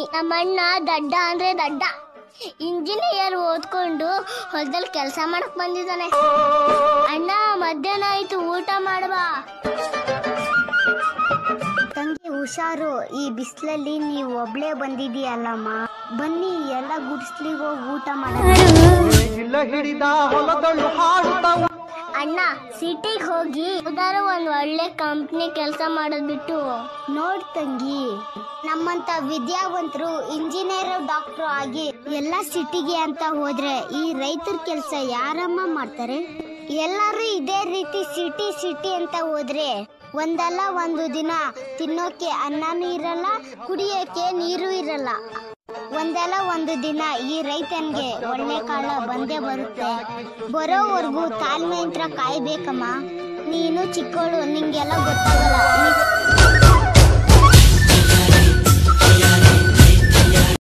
ನಮ್ಮಣ್ಣ ದಡ್ಡ ಅಂದ್ರೆ ದಡ್ಡ. ಇಂಜಿನಿಯರ್ ಓದ್ಕೊಂಡು ಹೊಲದಲ್ಲಿ ಕೆಲಸ ಮಾಡಕ್ ಬಂದಿದ್ದಾನೆ. ಅಣ್ಣ ಮಧ್ಯಾಹ್ನ ಆಯ್ತು, ಊಟ ಮಾಡುವ. ತಂಗಿ ಹುಷಾರು, ಈ ಬಿಸಿಲಲ್ಲಿ ನೀವು ಒಬ್ಳೇ ಬಂದಿದೀಯಲ್ಲಮ್ಮ. ಬನ್ನಿ ಎಲ್ಲ ಗುಡಿಸ್ಲಿಗೆ ಹೋಗಿ ಊಟ ಮಾಡೋಣ. ಅಣ್ಣ ಸಿಟಿಗೆ ಹೋಗಿ ಯಾವ್ದಾರು ಒಂದ್ ಒಳ್ಳೆ ಕಂಪ್ನಿ ಕೆಲಸ ಮಾಡೋದ್ ಬಿಟ್ಟು ನೋಡ್ ತಂಗಿ, ನಮ್ಮಂತ ವಿದ್ಯಾವಂತರು ಇಂಜಿನಿಯರ್ ಡಾಕ್ಟರ್ ಆಗಿ ಎಲ್ಲ ಸಿಟಿಗೆ ಅಂತ ಹೋದ್ರೆ ಈ ರೈತರ ಕೆಲಸ ಯಾರಮ್ಮ ಮಾಡ್ತಾರೆ? ಎಲ್ಲರೂ ಇದೇ ರೀತಿ ಸಿಟಿ ಸಿಟಿ ಅಂತ ಹೋದ್ರೆ ಒಂದಲ್ಲ ಒಂದು ದಿನ ತಿನ್ನೋಕೆ ಅನ್ನನೂ ಇರಲ್ಲ, ಕುಡಿಯೋಕೆ ನೀರು ಇರಲ್ಲ. ಒಂದಲ್ಲ ಒಂದು ದಿನ ಈ ರೈತನ್ಗೆ ಒಳ್ಳೆ ಕಾಲ ಬಂದೇ ಬರುತ್ತೆ. ಬರೋವರೆಗೂ ತಾಳ್ಮೆಯಿಂದ ಕಾಯ್ಬೇಕಮ್ಮ. ನೀನು ಚಿಕ್ಕವಳು, ನಿಂಗೆಲ್ಲ ಗೊತ್ತಾಗಲ್ಲ.